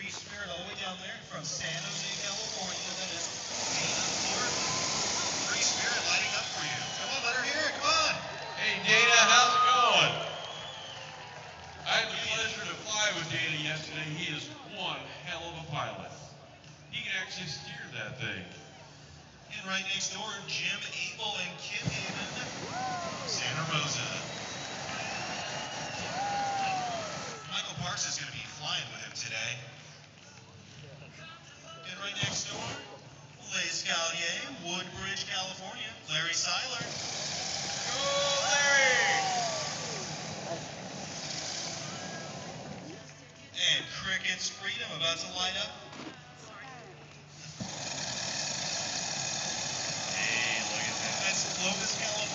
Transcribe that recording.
Free Spirit all the way down there from San Jose, California. That is Dana Thornton. Free Spirit lighting up for you. Come on, let her hear it. Come on. Hey, Dana, how's it going? I had the pleasure to fly with Dana yesterday. He is one hell of a pilot. He can actually steer that thing. And right next door, Jim Abel and Kim Haven, Santa Rosa. Michael Parks is going to be flying with him today. And right next door, L'Escalier, Woodbridge, California, Larry Seiler. Go, Larry! And Cricket's Freedom about to light up. Hey, look at that. That's Clovis, California.